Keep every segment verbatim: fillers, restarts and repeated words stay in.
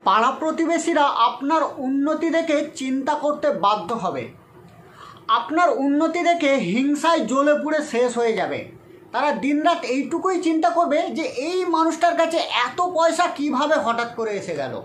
পাড়া প্রতিবেশীরা আপনার উন্নতি দেখে চিন্তা করতে বাধ্য হবে। আপনার উন্নতি দেখে হিংসায় জ্বলে পুড়ে শেষ হয়ে যাবে। তারা দিনরাত এইটুকুই চিন্তা করবে যে এই মানুষটার কাছে এত পয়সা কিভাবে হঠাৎ করে এসে গেল।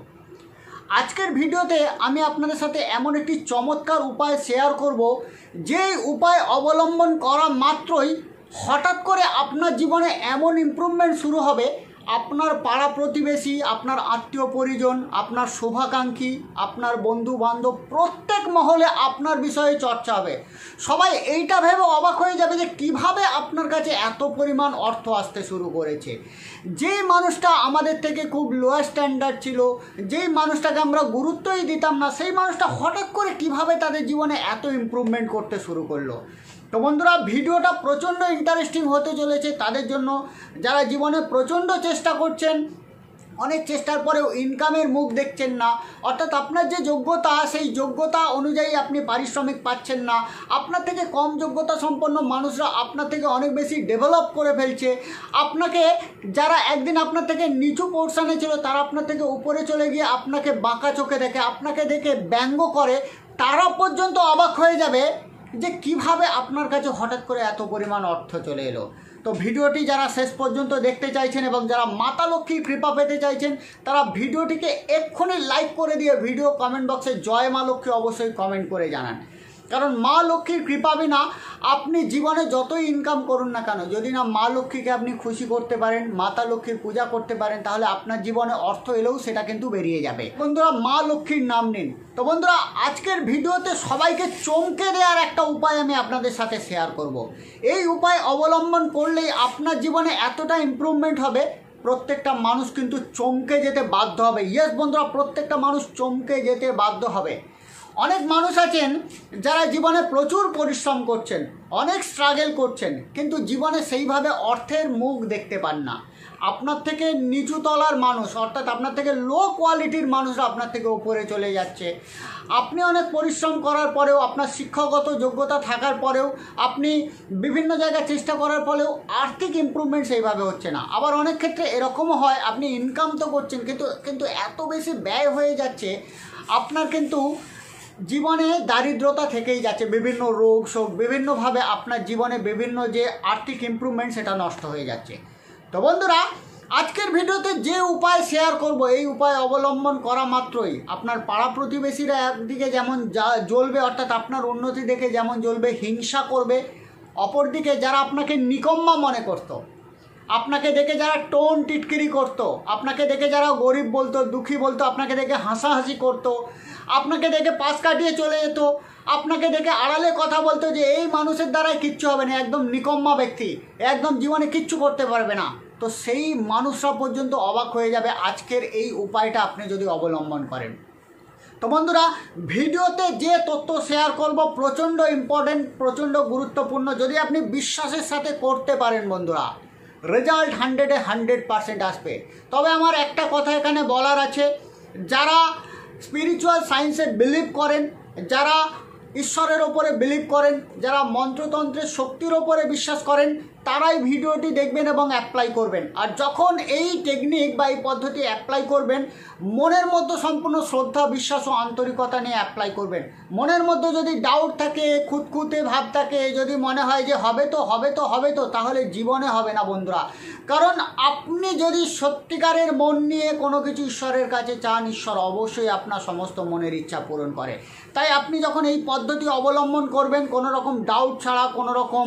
আজকের ভিডিওতে আমি আপনাদের সাথে এমন একটি চমৎকার উপায় শেয়ার করব, যেই উপায় অবলম্বন করা মাত্রই হঠাৎ করে আপনার জীবনে এমন ইমপ্রুভমেন্ট শুরু হবে, আপনার পাড়া প্রতিবেশী, আপনার আত্মীয় পরিজন, আপনার শুভাকাঙ্ক্ষী, আপনার বন্ধু বান্ধব প্রত্যেক মহলে আপনার বিষয়ে চর্চা হবে। সবাই এইটা ভেবে অবাক হয়ে যাবে যে কিভাবে আপনার কাছে এত পরিমাণ অর্থ আসতে শুরু করেছে। যেই মানুষটা আমাদের থেকে খুব লোয়ার স্ট্যান্ডার্ড ছিল, যেই মানুষটাকে আমরা গুরুত্বই দিতাম না, সেই মানুষটা হঠাৎ করে কিভাবে তাদের জীবনে এত ইমপ্রুভমেন্ট করতে শুরু করলো। তো বন্ধুরা, ভিডিওটা প্রচণ্ড ইন্টারেস্টিং হতে চলেছে তাদের জন্য যারা জীবনে প্রচণ্ড চেষ্টা করছেন, অনেক চেষ্টার পরেও ইনকামের মুখ দেখছেন না, অর্থাৎ আপনার যে যোগ্যতা সেই যোগ্যতা অনুযায়ী আপনি পারিশ্রমিক পাচ্ছেন না। আপনার থেকে কম যোগ্যতা সম্পন্ন মানুষরা আপনার থেকে অনেক বেশি ডেভেলপ করে ফেলছে। আপনাকে যারা একদিন আপনার থেকে নিচু পোর্শনে ছিল তারা আপনার থেকে উপরে চলে গিয়ে আপনাকে বাঁকা চোখে দেখে, আপনাকে দেখে ব্যঙ্গ করে, তারা পর্যন্ত অবাক হয়ে যাবে যে কিভাবে আপনার কাছে হঠাৎ করে এত পরিমাণ অর্থ চলে এলো। তো ভিডিওটি যারা শেষ পর্যন্ত দেখতে চাইছেন এবং যারা মাতা লক্ষ্মীর কৃপা পেতে চাইছেন তারা ভিডিওটিকে এক্ষুনি লাইক করে দিয়ে ভিডিও কমেন্ট বক্সে জয় মা লক্ষ্মী অবশ্যই কমেন্ট করে জানান। কারণ মা লক্ষ্মীর কৃপা বিনা আপনি জীবনে যতই ইনকাম করুন না কেন, যদি না মা লক্ষ্মীকে আপনি খুশি করতে পারেন, মাতা লক্ষ্মীর পূজা করতে পারেন, তাহলে আপনার জীবনে অর্থ এলেও সেটা কিন্তু বেরিয়ে যাবে। বন্ধুরা, মা লক্ষ্মীর নাম নিন। তো বন্ধুরা, আজকের ভিডিওতে সবাইকে চমকে দেওয়ার একটা উপায় আমি আপনাদের সাথে শেয়ার করব। এই উপায় অবলম্বন করলেই আপনার জীবনে এতটা ইমপ্রুভমেন্ট হবে, প্রত্যেকটা মানুষ কিন্তু চমকে যেতে বাধ্য হবে। ইয়েস বন্ধুরা, প্রত্যেকটা মানুষ চমকে যেতে বাধ্য হবে। অনেক মানুষ আছেন যারা জীবনে প্রচুর পরিশ্রম করছেন, অনেক স্ট্রাগল করছেন, কিন্তু জীবনে সেইভাবে অর্থের মুখ দেখতে পান না। আপনার থেকে নিচু তলার মানুষ, অর্থাৎ আপনার থেকে লো কোয়ালিটির মানুষরা আপনার থেকে উপরে চলে যাচ্ছে। আপনি অনেক পরিশ্রম করার পরেও, আপনার শিক্ষাগত যোগ্যতা থাকার পরেও, আপনি বিভিন্ন জায়গায় চেষ্টা করার পরেও আর্থিক ইমপ্রুভমেন্ট সেইভাবে হচ্ছে না। আবার অনেক ক্ষেত্রে এরকমও হয়, আপনি ইনকাম তো করছেন কিন্তু কিন্তু এত বেশি ব্যয় হয়ে যাচ্ছে, আপনার কিন্তু জীবনে দারিদ্রতা থেকেই যাচ্ছে। বিভিন্ন রোগ শোক, বিভিন্নভাবে আপনার জীবনে বিভিন্ন যে আর্থিক ইমপ্রুভমেন্ট সেটা নষ্ট হয়ে যাচ্ছে। তো বন্ধুরা, আজকের ভিডিওতে যে উপায় শেয়ার করব, এই উপায় অবলম্বন করা মাত্রই আপনার পাড়া প্রতিবেশীরা একদিকে যেমন যা জ্বলবে, অর্থাৎ আপনার উন্নতি দেখে যেমন জ্বলবে, হিংসা করবে, অপরদিকে যারা আপনাকে নিকম্মা মনে করতো, আপনাকে দেখে যারা টোন টিটকিরি করতো, আপনাকে দেখে যারা গরিব বলতো, দুঃখী বলতো, আপনাকে দেখে হাসাহাসি করতো, আপনাকে দেখে পাশ কাটিয়ে চলে যেত, আপনাকে দেখে আড়ালে কথা বলতো যে এই মানুষের দ্বারাই কিচ্ছু হবে না, একদম নিকম্মা ব্যক্তি, একদম জীবনে কিচ্ছু করতে পারবে না, তো সেই মানুষরা পর্যন্ত অবাক হয়ে যাবে আজকের এই উপায়টা আপনি যদি অবলম্বন করেন। তো বন্ধুরা, ভিডিওতে যে তথ্য শেয়ার করব প্রচণ্ড ইম্পর্টেন্ট, প্রচণ্ড গুরুত্বপূর্ণ। যদি আপনি বিশ্বাসের সাথে করতে পারেন বন্ধুরা, রেজাল্ট হান্ড্রেডে হান্ড্রেড পারসেন্ট আসবে। তবে আমার একটা কথা এখানে বলার আছে, যারা স্পিরিচুয়াল সায়েন্সে বিলিভ করেন, যারা ঈশ্বরের ওপরে বিলিভ করেন, যারা মন্ত্রতন্ত্রের শক্তির ওপরে বিশ্বাস করেন, তারাই ভিডিওটি দেখবেন এবং অ্যাপ্লাই করবেন। আর যখন এই টেকনিক বা এই পদ্ধতি অ্যাপ্লাই করবেন, মনের মধ্যে সম্পূর্ণ শ্রদ্ধা, বিশ্বাস ও আন্তরিকতা নিয়ে অ্যাপ্লাই করবেন। মনের মধ্যে যদি ডাউট থাকে, খুঁতখুঁতে ভাব থাকে, যদি মনে হয় যে হবে তো হবে তো হবে তো, তাহলে জীবনে হবে না বন্ধুরা। কারণ আপনি যদি সত্যিকারের মন নিয়ে কোনো কিছু ঈশ্বরের কাছে চান, ঈশ্বর অবশ্যই আপনার সমস্ত মনের ইচ্ছা পূরণ করে। তাই আপনি যখন এই পদ্ধতি অবলম্বন করবেন, কোনো রকম ডাউট ছাড়া, কোনো রকম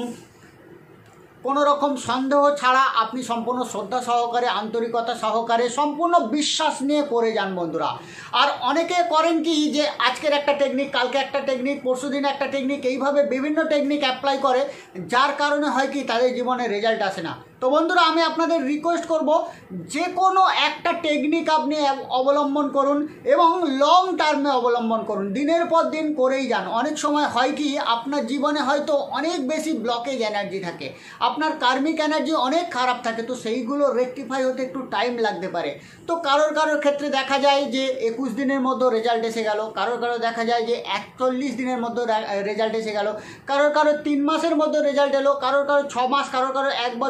কোনো রকম সন্দেহ ছাড়া আপনি সম্পূর্ণ শ্রদ্ধা সহকারে, আন্তরিকতা সহকারে, সম্পূর্ণ বিশ্বাস নিয়ে করে যান বন্ধুরা। আর অনেকে করেন কি যে আজকের একটা টেকনিক, কালকে একটা টেকনিক, পরশুদিন একটা টেকনিক, এইভাবে বিভিন্ন টেকনিক অ্যাপ্লাই করে, যার কারণে হয় কি তাদের জীবনে রেজাল্ট আসে না। তো বন্ধুরা, আমি আপনাদের রিকোয়েস্ট করব, যে কোনো একটা টেকনিক আপনি অবলম্বন করুন এবং লং টার্মে অবলম্বন করুন, দিনের পর দিন করেই যান। অনেক সময় হয় কি আপনার জীবনে হয়তো অনেক বেশি ব্লকেজ এনার্জি থাকে, আপনার কার্মিক এনার্জি অনেক খারাপ থাকে, তো সেইগুলো রেকটিফাই হতে একটু টাইম লাগতে পারে। তো কারোর কারোর ক্ষেত্রে দেখা যায় যে একুশ দিনের মধ্যে রেজাল্ট এসে গেল, কারোর কারোর দেখা যায় যে একচল্লিশ দিনের মধ্যে রেজাল্ট এসে গেল, কারোর কারোর তিন মাসের মধ্যে রেজাল্ট এলো, কারোর কারোর ছ মাস, কারোর কারোর এক বছর, কারোর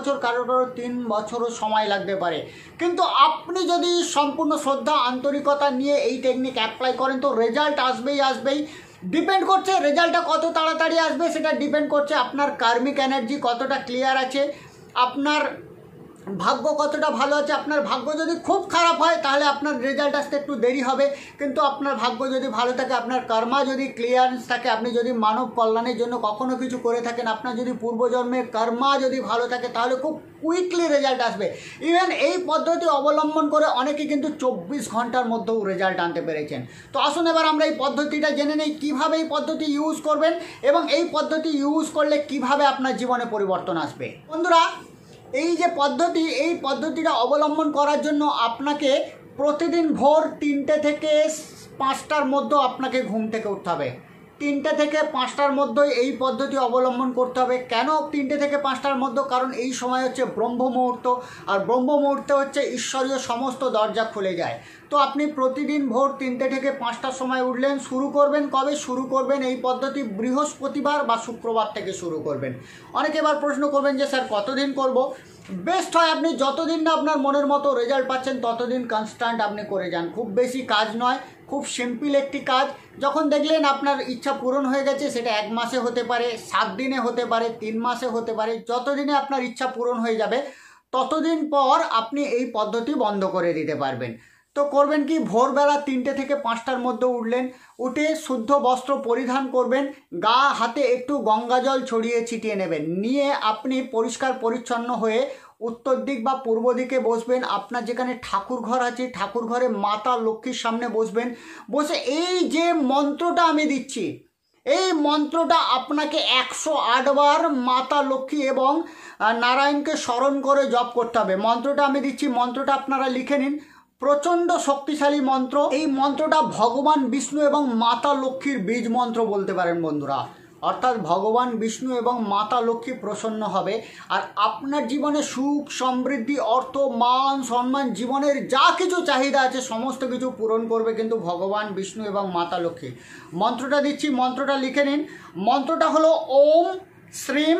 করো তিন বছরও সময় লাগতে পারে। কিন্তু আপনি যদি সম্পূর্ণ শ্রদ্ধা আন্তরিকতা নিয়ে এই টেকনিক অ্যাপ্লাই করেন তো রেজাল্ট আসবেই আসবেই। ডিপেন্ড করছে রেজাল্টটা কত তাড়াতাড়ি আসবে, সেটা ডিপেন্ড করছে আপনার কার্মিক এনার্জি কতটা ক্লিয়ার আছে, আপনার ভাগ্য কতটা ভালো আছে। আপনার ভাগ্য যদি খুব খারাপ হয় তাহলে আপনার রেজাল্ট আসতে একটু দেরি হবে, কিন্তু আপনার ভাগ্য যদি ভালো থাকে, আপনার কর্মা যদি ক্লিয়ারেন্স থাকে, আপনি যদি মানব কল্যাণের জন্য কখনো কিছু করে থাকেন, আপনার যদি পূর্বজন্মের কর্মা যদি ভালো থাকে তাহলে খুব কুইকলি রেজাল্ট আসবে। ইভেন এই পদ্ধতি অবলম্বন করে অনেকে কিন্তু চব্বিশ ঘন্টার মধ্যেও রেজাল্ট আনতে পেরেছেন। তো আসুন এবার আমরা এই পদ্ধতিটা জেনে নেই কীভাবে এই পদ্ধতি ইউজ করবেন এবং এই পদ্ধতি ইউজ করলে কিভাবে আপনার জীবনে পরিবর্তন আসবে। বন্ধুরা, এই যে পদ্ধতি, এই পদ্ধতিটা অবলম্বন করার জন্য আপনাকে প্রতিদিন ভোর তিনটে থেকে পাঁচটার মধ্যে আপনাকে ঘুম থেকে উঠতে হবে। তিনটে থেকে পাঁচটার মধ্যেই এই পদ্ধতি অবলম্বন করতে হবে। কেন তিনটে থেকে পাঁচটার মধ্যে? কারণ এই সময় হচ্ছে ব্রহ্ম মুহূর্ত, আর ব্রহ্ম মুহূর্তে হচ্ছে ঈশ্বরীয় সমস্ত দরজা খুলে যায়। তো আপনি প্রতিদিন ভোর তিনটে থেকে পাঁচটার সময় উঠলেন। শুরু করবেন কবে? শুরু করবেন এই পদ্ধতি বৃহস্পতিবার বা শুক্রবার থেকে শুরু করবেন। অনেকে এবার প্রশ্ন করবেন যে স্যার কতদিন করব? বেস্ট হয় আপনি যতদিন না আপনার মনের মতো রেজাল্ট পাচ্ছেন ততদিন কনস্ট্যান্ট আপনি করে যান। খুব বেশি কাজ নয়, খুব সিম্পল একটি কাজ। যখন দেখলেন আপনার ইচ্ছা পূরণ হয়ে গেছে, সেটা এক মাসে হতে পারে, সাত দিনে হতে পারে, তিন মাসে হতে পারে, যতদিনে আপনার ইচ্ছা পূরণ হয়ে যাবে ততদিন পর আপনি এই পদ্ধতি বন্ধ করে দিতে পারবেন। তো করবেন কি, ভোরবেলা তিনটে থেকে পাঁচটার মধ্যে উঠলেন, উঠে শুদ্ধ বস্ত্র পরিধান করবেন, গা হাতে একটু গঙ্গা জল ছড়িয়ে ছিটিয়ে নেবেন, নিয়ে আপনি পরিষ্কার পরিচ্ছন্ন হয়ে উত্তর দিক বা পূর্ব দিকে বসবেন। আপনার যেখানে ঠাকুর ঘর আছে ঠাকুর ঘরে মাতা লক্ষ্মীর সামনে বসবেন। বসে এই যে মন্ত্রটা আমি দিচ্ছি, এই মন্ত্রটা আপনাকে একশো আটবার মাতা লক্ষ্মী এবং নারায়ণকে স্মরণ করে জপ করতে হবে। মন্ত্রটা আমি দিচ্ছি, মন্ত্রটা আপনারা লিখে নিন। প্রচণ্ড শক্তিশালী মন্ত্র। এই মন্ত্রটা ভগবান বিষ্ণু এবং মাতা লক্ষ্মীর বীজ মন্ত্র বলতে পারেন বন্ধুরা। অর্থাৎ ভগবান বিষ্ণু এবং মাতা লক্ষ্মী প্রসন্ন হবে, আর আপনার জীবনে সুখ সমৃদ্ধি অর্থ মান সম্মান জীবনের যা কিছু চাহিদা আছে সমস্ত কিছু পূরণ করবে কিন্তু ভগবান বিষ্ণু এবং মাতা লক্ষ্মী। মন্ত্রটা দিচ্ছি, মন্ত্রটা লিখে নিন। মন্ত্রটা হলো ওম শ্রীম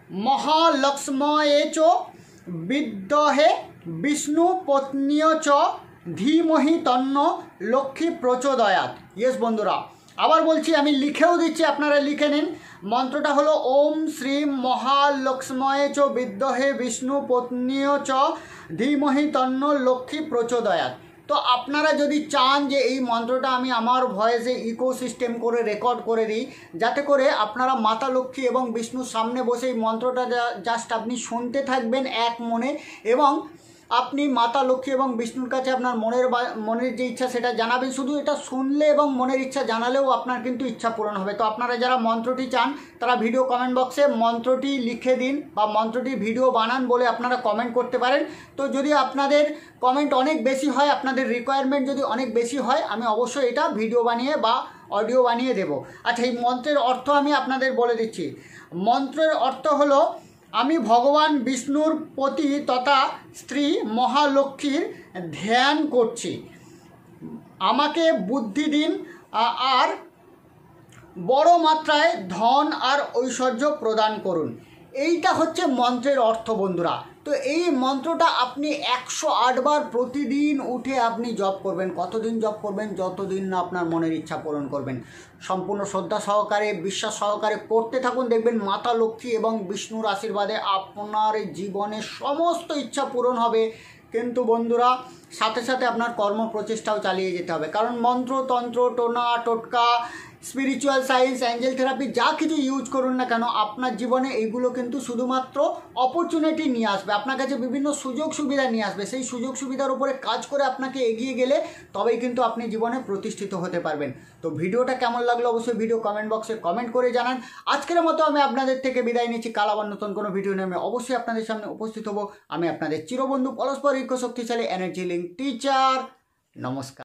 মহালক্ষ্ময়ে চ বিদ্মহে বিষ্ণু পত্নীয় চ ধীমহি তন্ন লক্ষ্মী প্রচোদয়াৎ। ইয়েস বন্ধুরা, আবার বলছি, আমি লিখেও দিচ্ছি, আপনারা লিখে নিন। মন্ত্রটা হলো ওম শ্রীম মহালক্ষ্ময়ে চ বিদ্মহে বিষ্ণু পত্নীয় চ ধীমহি তন্ন লক্ষ্মী প্রচোদয়াৎ। তো আপনারা যদি চান যে এই মন্ত্রটা আমি আমার ভয়েসে ইকো সিস্টেম করে রেকর্ড করে দিই, যাতে করে আপনারা মাতা লক্ষ্মী এবং বিষ্ণুর সামনে বসে এই মন্ত্রটা জাস্ট আপনি শুনতে থাকবেন এক মনে, এবং আপনি মাতা লক্ষ্মী এবং বিষ্ণুর কাছে আপনার মনের মনের যে ইচ্ছা সেটা জানাবেন। শুধু এটা শুনলে এবং মনের ইচ্ছা জানালেও আপনার কিন্তু ইচ্ছা পূরণ হবে। তো আপনারা যারা মন্ত্রটি চান তারা ভিডিও কমেন্ট বক্সে মন্ত্রটি লিখে দিন বা মন্ত্রটি ভিডিও বানান বলে আপনারা কমেন্ট করতে পারেন। তো যদি আপনাদের কমেন্ট অনেক বেশি হয়, আপনাদের রিকোয়ারমেন্ট যদি অনেক বেশি হয়, আমি অবশ্যই এটা ভিডিও বানিয়ে বা অডিও বানিয়ে দেব। আচ্ছা, এই মন্ত্রের অর্থ আমি আপনাদের বলে দিচ্ছি। মন্ত্রের অর্থ হলো, আমি ভগবান বিষ্ণুর পতি তথা স্ত্রী মহালক্ষ্মীর ধ্যান করছি, আমাকে বুদ্ধি দিন আর বড় মাত্রায় ধন আর ঐশ্বর্য প্রদান করুন। এইটা হচ্ছে মন্ত্রের অর্থ বন্ধুরা। তো এই মন্ত্রটা আপনি একশো আটবার প্রতিদিন উঠে আপনি জপ করবেন। কতদিন জপ করবেন? যতদিন না আপনার মনের ইচ্ছা পূরণ করবেন। সম্পূর্ণ শ্রদ্ধা সহকারে বিশ্বাস সহকারে করতে থাকুন, দেখবেন মাতা লক্ষ্মী এবং বিষ্ণুর আশীর্বাদে আপনার জীবনে সমস্ত ইচ্ছা পূরণ হবে। কিন্তু বন্ধুরা, সাথে সাথে আপনার কর্ম প্রচেষ্টাও চালিয়ে যেতে হবে, কারণ মন্ত্র তন্ত্র টোনা টোটকা স্পিরিচুয়াল সায়েন্স অ্যাঞ্জেল থেরাপি যা কিছু ইউজ করুন না কেন, আপনার জীবনে এইগুলো কিন্তু শুধুমাত্র অপরচুনিটি নিয়ে আসবে, আপনার কাছে বিভিন্ন সুযোগ সুবিধা নিয়ে আসবে। সেই সুযোগ সুবিধার উপরে কাজ করে আপনাকে এগিয়ে গেলে তবেই কিন্তু আপনি জীবনে প্রতিষ্ঠিত হতে পারবেন। তো ভিডিওটা কেমন লাগলো অবশ্যই ভিডিও কমেন্ট বক্সে কমেন্ট করে জানান। আজকের মতো আমি আপনাদের থেকে বিদায় নিচ্ছি। কাল আবার নতুন কোনো ভিডিও নিয়ে আমি অবশ্যই আপনাদের সামনে উপস্থিত হব। আমি আপনাদের চিরবন্ধু পরস্পর ঐক্য শক্তিশালী এনার্জি লিঙ্ক টিচার। নমস্কার।